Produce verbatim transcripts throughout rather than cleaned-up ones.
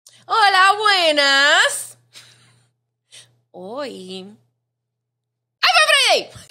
Hola, buenas. Hoy. ¡Happy Friday!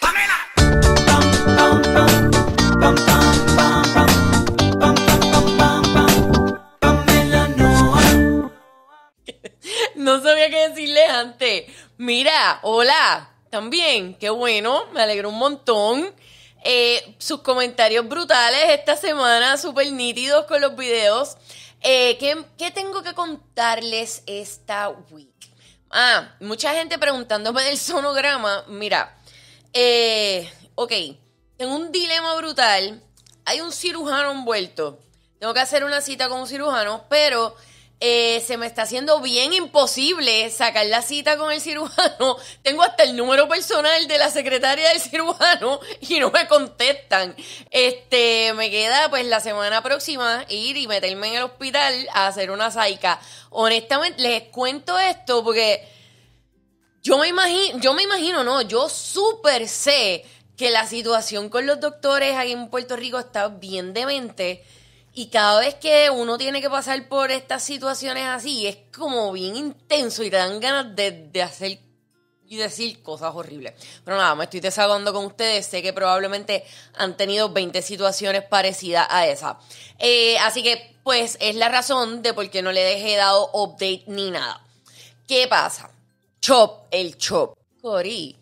No sabía qué decirle antes. Mira, hola. También, qué bueno, me alegro un montón. Eh, sus comentarios brutales esta semana, súper nítidos con los videos. Eh, ¿qué, ¿Qué tengo que contarles esta week? Ah, mucha gente preguntándome del sonograma. Mira, eh, ok, tengo un dilema brutal. Hay un cirujano envuelto. Tengo que hacer una cita con un cirujano, pero eh, se me está haciendo bien imposible sacar la cita con el cirujano. Tengo hasta el número personal de la secretaria del cirujano y no me contestan. Este, me queda pues la semana próxima ir y meterme en el hospital a hacer una saica. Honestamente, les cuento esto porque yo me imagino, yo me imagino, no, yo súper sé que la situación con los doctores aquí en Puerto Rico está bien demente. Y cada vez que uno tiene que pasar por estas situaciones así, es como bien intenso y te dan ganas de, de hacer y decir cosas horribles. Pero nada, me estoy desahogando con ustedes. Sé que probablemente han tenido veinte situaciones parecidas a esa. Eh, así que, pues, es la razón de por qué no le dejé dado update ni nada. ¿Qué pasa? Chop, el chop. Cori.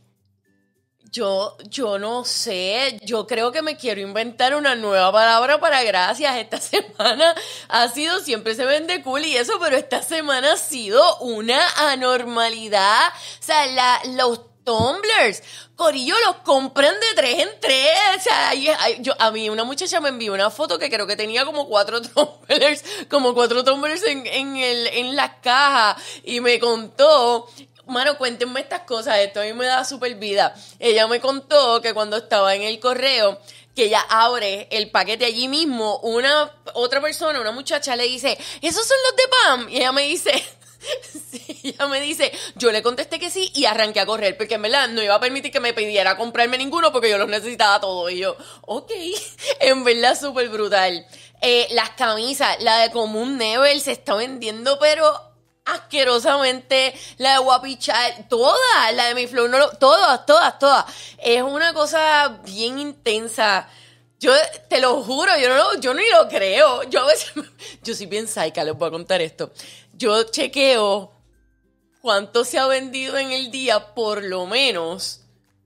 Yo, yo no sé, yo creo que me quiero inventar una nueva palabra para gracias. Esta semana ha sido, siempre se vende cool y eso, pero esta semana ha sido una anormalidad. O sea, la, los tumblers, Corillo, los compran de tres en tres. O sea, hay, hay, yo, a mí una muchacha me envió una foto que creo que tenía como cuatro tumblers, como cuatro tumblers en, en, el, en la caja y me contó. Mano, cuéntenme estas cosas, esto a mí me da súper vida. Ella me contó que cuando estaba en el correo, que ella abre el paquete allí mismo, una otra persona, una muchacha le dice, ¿esos son los de P A M? Y ella me dice, sí, ella me dice, yo le contesté que sí y arranqué a correr, porque en verdad no iba a permitir que me pidiera comprarme ninguno porque yo los necesitaba todos. Y yo, ok, en verdad súper brutal. Eh, las camisas, la de Común Never se está vendiendo, pero asquerosamente, la de Guapichal, todas, la de Mi Flow, no lo, todas, todas, todas. Es una cosa bien intensa. Yo te lo juro, yo no lo, yo ni lo creo. Yo a veces, yo soy bien psycha, les voy a contar esto. Yo chequeo cuánto se ha vendido en el día, por lo menos.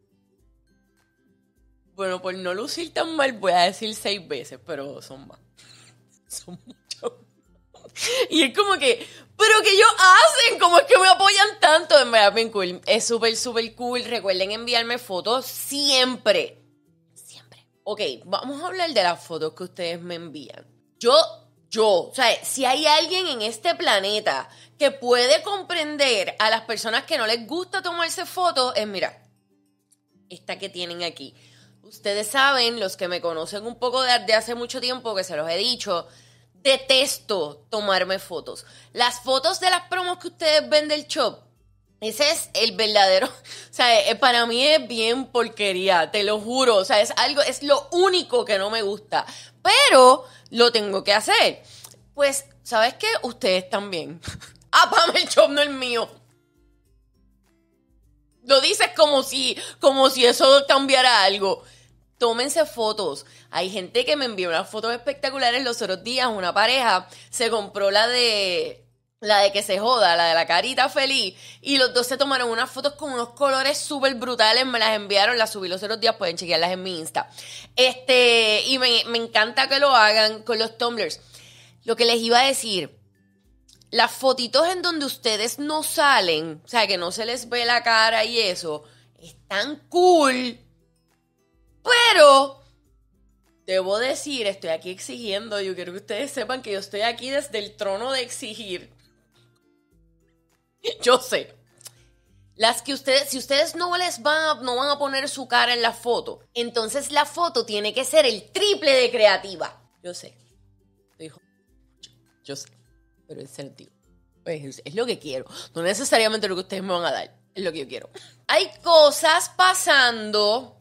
Bueno, por no lucir tan mal, voy a decir seis veces, pero son más. Son muchos. Y es como que, ¿pero qué ellos hacen? ¿Cómo es que me apoyan tanto? En verdad, bien cool. Es súper, súper cool. Recuerden enviarme fotos siempre. Siempre. Ok, vamos a hablar de las fotos que ustedes me envían. Yo, yo, o sea, si hay alguien en este planeta que puede comprender a las personas que no les gusta tomarse fotos, es, mira, esta que tienen aquí. Ustedes saben, los que me conocen un poco de hace mucho tiempo, que se los he dicho, detesto tomarme fotos. Las fotos de las promos que ustedes ven del shop, ese es el verdadero, o sea, para mí es bien porquería, te lo juro, o sea, es algo, es lo único que no me gusta, pero lo tengo que hacer. Pues, ¿sabes qué? Ustedes también. Ah, Pam, el shop no es mío. Lo dices como si, como si eso cambiara algo. Tómense fotos. Hay gente que me envió unas fotos espectaculares los otros días. Una pareja se compró la de la de que se joda, la de la carita feliz. Y los dos se tomaron unas fotos con unos colores súper brutales. Me las enviaron, las subí los otros días. Pueden chequearlas en mi Insta. Este, y me, me encanta que lo hagan con los tumblers. Lo que les iba a decir, las fotitos en donde ustedes no salen, o sea, que no se les ve la cara y eso, están cool. Pero, debo decir, estoy aquí exigiendo, yo quiero que ustedes sepan que yo estoy aquí desde el trono de exigir. Yo sé. Las que ustedes, si ustedes no les van a, no van a poner su cara en la foto, entonces la foto tiene que ser el triple de creativa. Yo sé. Dijo, yo, yo sé. Pero es sentido. Pues es, es lo que quiero. No necesariamente lo que ustedes me van a dar. Es lo que yo quiero. Hay cosas pasando,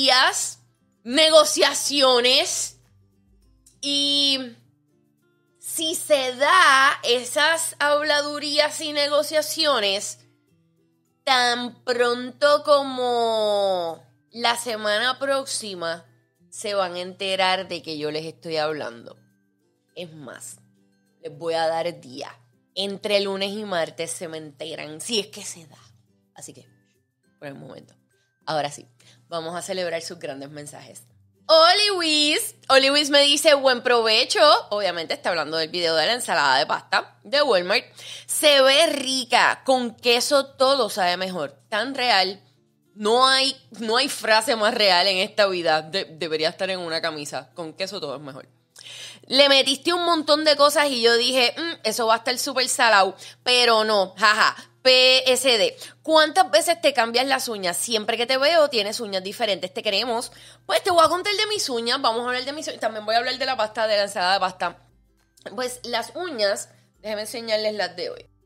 habladurías, negociaciones y si se da esas habladurías y negociaciones, tan pronto como la semana próxima se van a enterar de que yo les estoy hablando. Es más, les voy a dar día. Entre lunes y martes se me enteran, si es que se da. Así que, por el momento. Ahora sí, vamos a celebrar sus grandes mensajes. Oliwis, Oliwis me dice buen provecho, obviamente está hablando del video de la ensalada de pasta de Walmart. Se ve rica, con queso todo sabe mejor, tan real, no hay, no hay frase más real en esta vida, de, debería estar en una camisa, con queso todo es mejor. Le metiste un montón de cosas y yo dije, mmm, eso va a estar súper salado, pero no, jaja. P S D, ¿cuántas veces te cambias las uñas? Siempre que te veo tienes uñas diferentes, te queremos. Pues te voy a contar de mis uñas, vamos a hablar de mis uñas, también voy a hablar de la pasta, de la ensalada de pasta. Pues las uñas, déjenme enseñarles las de hoy.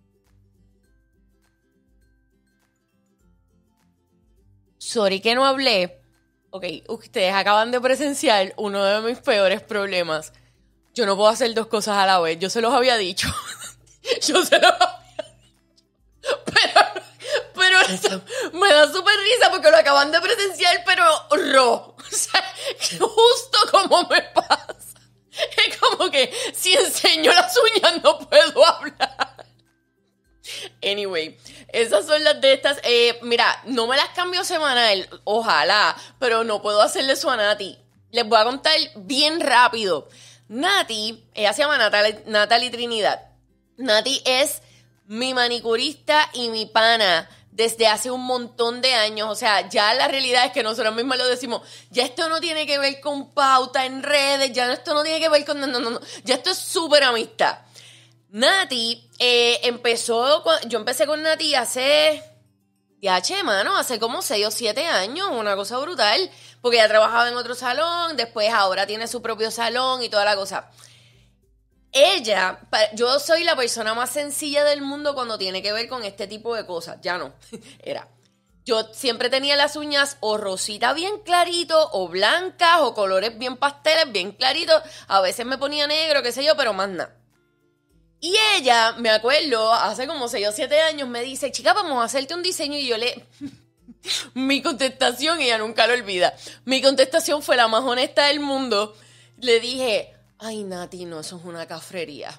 Sorry que no hablé. Ok, ustedes acaban de presenciar uno de mis peores problemas. Yo no puedo hacer dos cosas a la vez, yo se los había dicho. yo se los había Pero, pero eso me da súper risa porque lo acaban de presenciar, pero ro. O sea, justo como me pasa. Es como que si enseño las uñas no puedo hablar. Anyway, esas son las de estas. Eh, mira, no me las cambio semanal, ojalá, pero no puedo hacerle eso a Nati. Les voy a contar bien rápido. Nati, ella se llama Natalie, Natalie Trinidad. Nati es mi manicurista y mi pana desde hace un montón de años. O sea, ya la realidad es que nosotros mismos lo decimos, ya esto no tiene que ver con pauta en redes, ya esto no tiene que ver con... No, no, no, ya esto es súper amistad. Nati eh, empezó, yo empecé con Nati hace, ya che, mano, hace como seis o siete años, una cosa brutal, porque ella trabajaba en otro salón, después ahora tiene su propio salón y toda la cosa. Ella, yo soy la persona más sencilla del mundo cuando tiene que ver con este tipo de cosas. Ya no, era. Yo siempre tenía las uñas o rosita bien clarito, o blancas, o colores bien pasteles, bien claritos. A veces me ponía negro, qué sé yo, pero más nada. Y ella, me acuerdo, hace como seis o siete años, me dice, chica, vamos a hacerte un diseño. Y yo le... Mi contestación, ella nunca lo olvida, mi contestación fue la más honesta del mundo. Le dije... Ay, Nati, no, eso es una cafrería.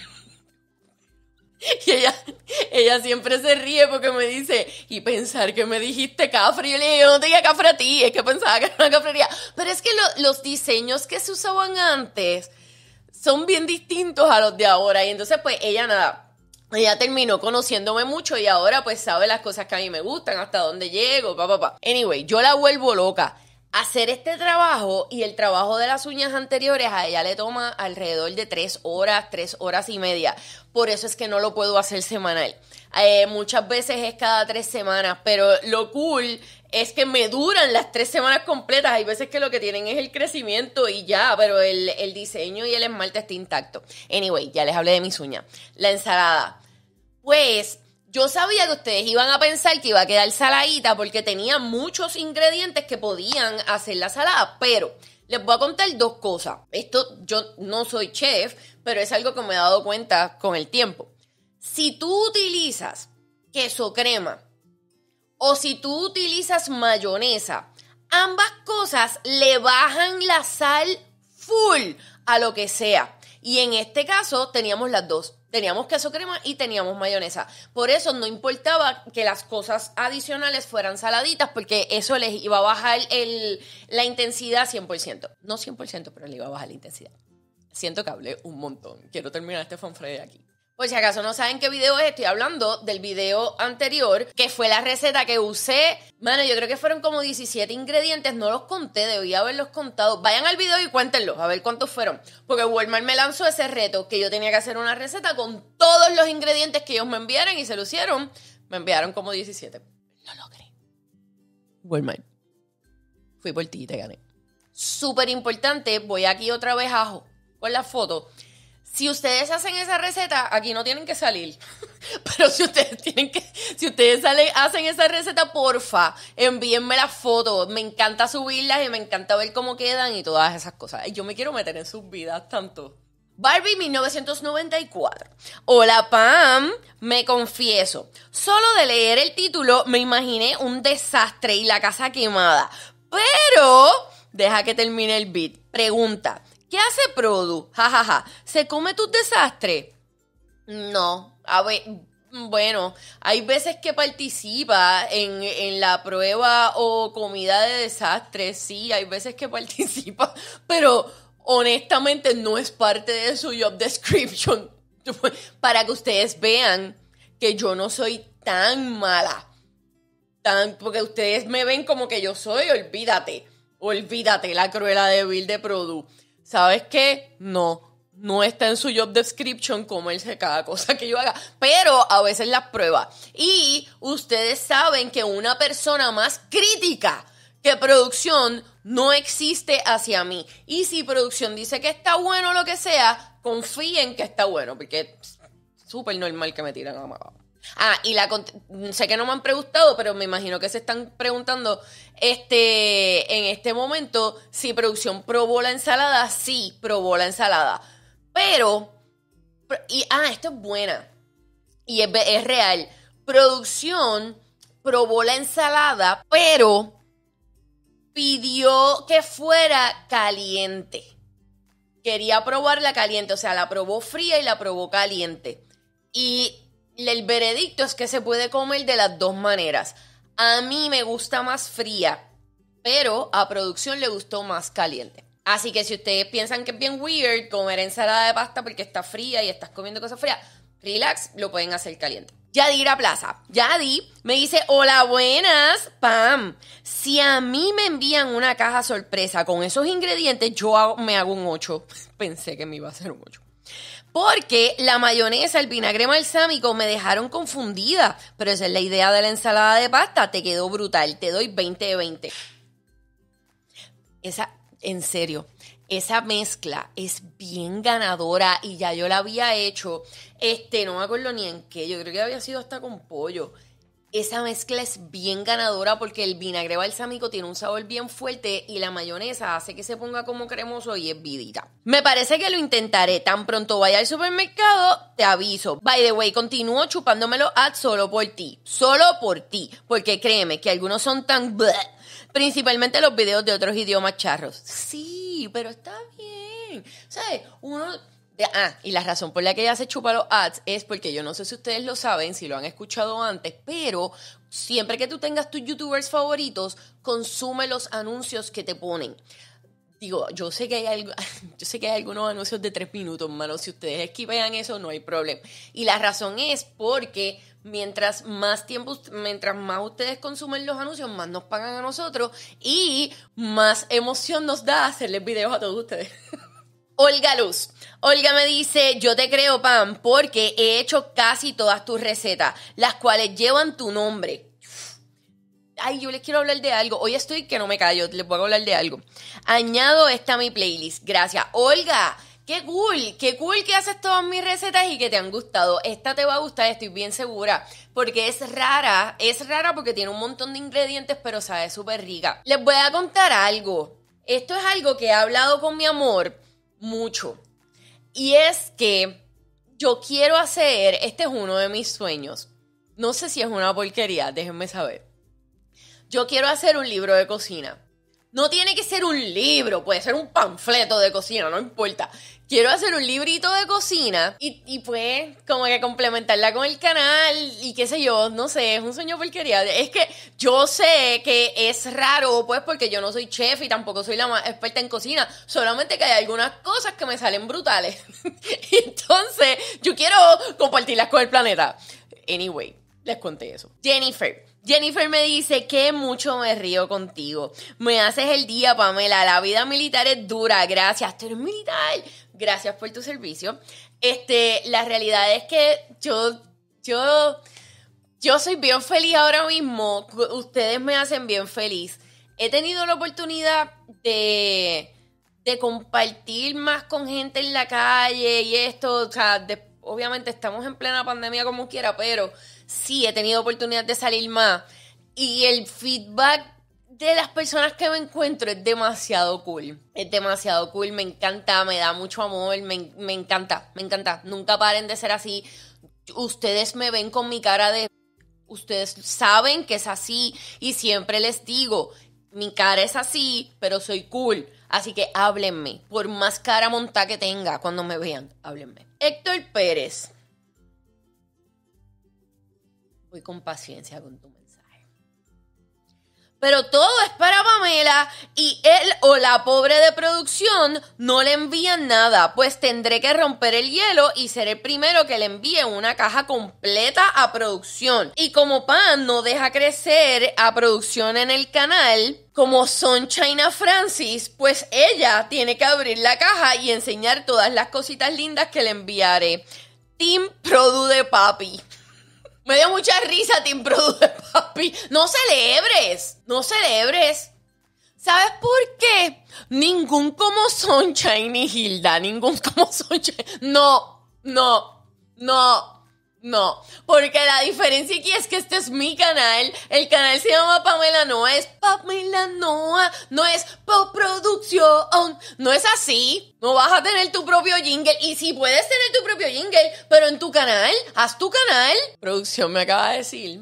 Y ella, ella siempre se ríe porque me dice, y pensar que me dijiste cafre. Y yo le dije, yo no te dije cafre a ti, es que pensaba que era una cafrería. Pero es que lo, los diseños que se usaban antes son bien distintos a los de ahora. Y entonces, pues, ella nada, ella terminó conociéndome mucho y ahora, pues, sabe las cosas que a mí me gustan, hasta dónde llego, pa, pa, pa. Anyway, yo la vuelvo loca. Hacer este trabajo y el trabajo de las uñas anteriores a ella le toma alrededor de tres horas, tres horas y media. Por eso es que no lo puedo hacer semanal. Eh, muchas veces es cada tres semanas, pero lo cool es que me duran las tres semanas completas. Hay veces que lo que tienen es el crecimiento y ya, pero el, el diseño y el esmalte está intacto. Anyway, ya les hablé de mis uñas. La ensalada. Pues... yo sabía que ustedes iban a pensar que iba a quedar saladita porque tenía muchos ingredientes que podían hacer la salada, pero les voy a contar dos cosas. Esto, yo no soy chef, pero es algo que me he dado cuenta con el tiempo. Si tú utilizas queso crema o si tú utilizas mayonesa, ambas cosas le bajan la sal full a lo que sea. Y en este caso teníamos las dos. Teníamos queso crema y teníamos mayonesa. Por eso no importaba que las cosas adicionales fueran saladitas, porque eso les iba a bajar el, la intensidad cien por ciento. No cien por ciento, pero le iba a bajar la intensidad. Siento que hablé un montón. Quiero terminar este fanfare aquí. Por si acaso no saben qué video es, estoy hablando del video anterior, que fue la receta que usé. Mano, yo creo que fueron como diecisiete ingredientes, no los conté, debí haberlos contado. Vayan al video y cuéntenlos, a ver cuántos fueron. Porque Walmart me lanzó ese reto, que yo tenía que hacer una receta con todos los ingredientes que ellos me enviaran y se lo hicieron. Me enviaron como diecisiete. Lo logré. Walmart. Fui por ti y te gané. Súper importante, voy aquí otra vez ajo con la foto. Si ustedes hacen esa receta, aquí no tienen que salir. Pero si ustedes tienen que, si ustedes salen, hacen esa receta, porfa, envíenme las fotos. Me encanta subirlas y me encanta ver cómo quedan y todas esas cosas. Yo me quiero meter en sus vidas tanto. Barbie mil novecientos noventa y cuatro. Hola Pam, me confieso, solo de leer el título me imaginé un desastre y la casa quemada. Pero, deja que termine el beat. Pregunta, ¿qué hace Produ? Jajaja, ja, ja. ¿Se come tus desastres? No, a ver, bueno, hay veces que participa en, en la prueba o comida de desastres, sí, hay veces que participa, pero honestamente no es parte de su job description. Para que ustedes vean que yo no soy tan mala, tan, porque ustedes me ven como que yo soy, olvídate, olvídate la Cruella de Vil de Produ. ¿Sabes qué? No. No está en su job description comerse cada cosa que yo haga, pero a veces las prueba. Y ustedes saben que una persona más crítica que producción no existe hacia mí. Y si producción dice que está bueno o lo que sea, confíen que está bueno, porque es súper normal que me tiran a mala. Ah, y la sé que no me han preguntado, pero me imagino que se están preguntando este, en este momento si producción probó la ensalada. Sí, probó la ensalada. Pero, y, ah, esto es buena, y es, es real, producción probó la ensalada, pero pidió que fuera caliente. Quería probarla caliente, o sea, la probó fría y la probó caliente. Y el veredicto es que se puede comer de las dos maneras. A mí me gusta más fría, pero a producción le gustó más caliente. Así que si ustedes piensan que es bien weird comer ensalada de pasta porque está fría y estás comiendo cosas frías, relax, lo pueden hacer caliente. Yadira Plaza. Yadi me dice, hola, buenas, Pam. Si a mí me envían una caja sorpresa con esos ingredientes, yo hago, me hago un ocho. Pensé que me iba a hacer un ocho. Porque la mayonesa, el vinagre balsámico me dejaron confundida. Pero esa es la idea de la ensalada de pasta. Te quedó brutal. Te doy veinte de veinte. Esa... En serio, esa mezcla es bien ganadora y ya yo la había hecho, este, no me acuerdo ni en qué, yo creo que había sido hasta con pollo. Esa mezcla es bien ganadora porque el vinagre balsámico tiene un sabor bien fuerte y la mayonesa hace que se ponga como cremoso y es vidita. Me parece que lo intentaré, tan pronto vaya al supermercado, te aviso. By the way, continúo chupándome los ads solo por ti, solo por ti, porque créeme que algunos son tan... bleh, principalmente los videos de otros idiomas charros. Sí, pero está bien. ¿Sabes? Uno... De, ah, y la razón por la que ella se chupa los ads es porque yo no sé si ustedes lo saben, si lo han escuchado antes, pero siempre que tú tengas tus youtubers favoritos, consume los anuncios que te ponen. Digo, yo sé que hay algo, yo sé que hay algunos anuncios de tres minutos, mano. Si ustedes esquivean eso, no hay problema. Y la razón es porque mientras más tiempo, mientras más ustedes consumen los anuncios, más nos pagan a nosotros y más emoción nos da hacerles videos a todos ustedes. Olga Luz. Olga me dice, yo te creo, Pam, porque he hecho casi todas tus recetas, las cuales llevan tu nombre. Ay, yo les quiero hablar de algo. Hoy estoy que no me callo, les voy a hablar de algo. Añado esta a mi playlist. Gracias. Olga, qué cool, qué cool que haces todas mis recetas y que te han gustado. Esta te va a gustar, estoy bien segura, porque es rara, es rara porque tiene un montón de ingredientes, pero sabe súper rica. Les voy a contar algo. Esto es algo que he hablado con mi amor mucho. Y es que yo quiero hacer, este es uno de mis sueños. No sé si es una porquería, déjenme saber. Yo quiero hacer un libro de cocina. No tiene que ser un libro, puede ser un panfleto de cocina, no importa. Quiero hacer un librito de cocina y, y pues como que complementarla con el canal y qué sé yo, no sé, es un sueño porquería. Es que yo sé que es raro, pues porque yo no soy chef y tampoco soy la más experta en cocina, solamente que hay algunas cosas que me salen brutales. Entonces, yo quiero compartirlas con el planeta. Anyway, les conté eso. Jennifer. Jennifer me dice que mucho me río contigo. Me haces el día, Pamela. La vida militar es dura. Gracias. Tú eres militar. Gracias por tu servicio. Este, la realidad es que yo, yo, yo soy bien feliz ahora mismo. Ustedes me hacen bien feliz. He tenido la oportunidad de, de compartir más con gente en la calle y esto. O sea, de, obviamente estamos en plena pandemia como quiera, pero sí he tenido oportunidad de salir más. Y el feedback de las personas que me encuentro es demasiado cool. Es demasiado cool, me encanta, me da mucho amor, me, me encanta, me encanta. Nunca paren de ser así. Ustedes me ven con mi cara de... Ustedes saben que es así y siempre les digo, mi cara es así, pero soy cool. Así que háblenme, por más cara montada que tenga cuando me vean, háblenme. Héctor Pérez. Voy con paciencia con tu mensaje. Pero todo es para Pamela y él o la pobre de producción no le envían nada, pues tendré que romper el hielo y ser el primero que le envíe una caja completa a producción. Y como Pam no deja crecer a producción en el canal, como son China Francis, pues ella tiene que abrir la caja y enseñar todas las cositas lindas que le enviaré. Team Produ de Papi. Me dio mucha risa Team Produ de Papi. No celebres, no celebres. ¿Sabes por qué? Ningún como Sunshine y Hilda, ningún como Sunshine. No, no, no. No, porque la diferencia aquí es que este es mi canal. El canal se llama Pamela Noa, es Pamela Noa, no es postproducción. No es así. No vas a tener tu propio jingle. Y sí puedes tener tu propio jingle, pero en tu canal, haz tu canal. Producción me acaba de decir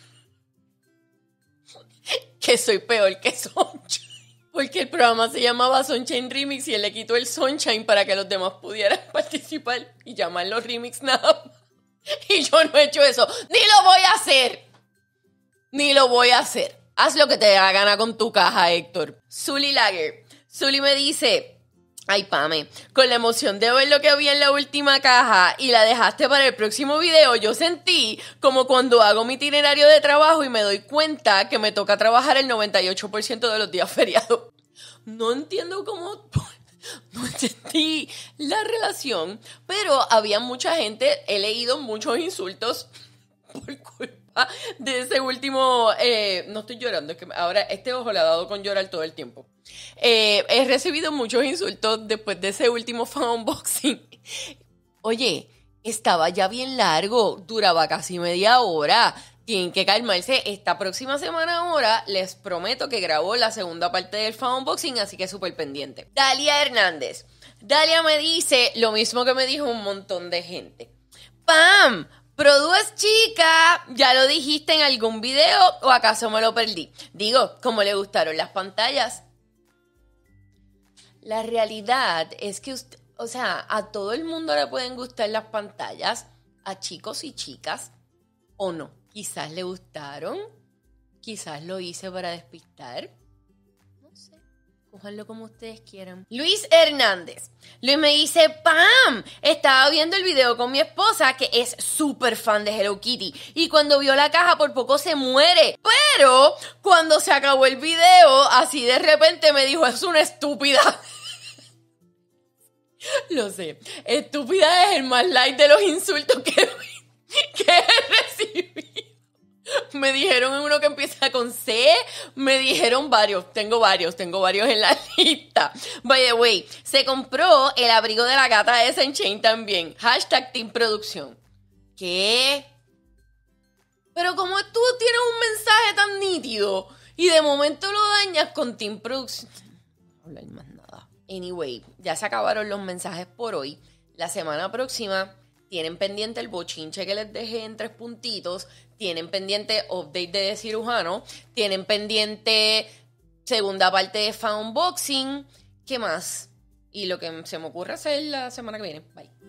que soy peor que Sunshine. Porque el programa se llamaba Sunshine Remix y él le quitó el Sunshine para que los demás pudieran participar y llamarlo Remix nada más. Y yo no he hecho eso. Ni lo voy a hacer. Ni lo voy a hacer. Haz lo que te dé la gana con tu caja, Héctor. Zully Lager. Zully me dice... Ay, Pame, con la emoción de ver lo que había en la última caja y la dejaste para el próximo video, yo sentí como cuando hago mi itinerario de trabajo y me doy cuenta que me toca trabajar el noventa y ocho por ciento de los días feriados. No entiendo cómo... No entendí la relación, pero había mucha gente, he leído muchos insultos por culpa de ese último, eh, no estoy llorando, es que ahora este ojo le ha dado con llorar todo el tiempo. Eh, he recibido muchos insultos después de ese último fan unboxing. Oye, estaba ya bien largo, duraba casi media hora. Tienen que calmarse. Esta próxima semana ahora les prometo que grabo la segunda parte del fan unboxing, así que súper pendiente. Dalia Hernández. Dalia me dice lo mismo que me dijo un montón de gente. Pam, Produ es chica. ¿Ya lo dijiste en algún video o acaso me lo perdí? Digo, como le gustaron las pantallas. La realidad es que, usted, o sea, a todo el mundo le pueden gustar las pantallas, a chicos y chicas, o no. Quizás le gustaron, quizás lo hice para despistar. No sé, cójanlo como ustedes quieran. Luis Hernández. Luis me dice, Pam, estaba viendo el video con mi esposa que es súper fan de Hello Kitty y cuando vio la caja por poco se muere. Pero cuando se acabó el video, así de repente me dijo, es una estúpida. Lo sé, estúpida es el más light de los insultos que, que he recibido. Me dijeron uno que empieza con C, me dijeron varios, tengo varios, tengo varios en la lista. By the way, se compró el abrigo de la gata de Sunshine también. Hashtag Team Producción. ¿Qué? Pero como tú tienes un mensaje tan nítido y de momento lo dañas con Team Producción. No hablar más nada. Anyway, ya se acabaron los mensajes por hoy. La semana próxima tienen pendiente el bochinche que les dejé en tres puntitos. Tienen pendiente update de cirujano. Tienen pendiente segunda parte de fan unboxing. ¿Qué más? Y lo que se me ocurre hacer la semana que viene. Bye.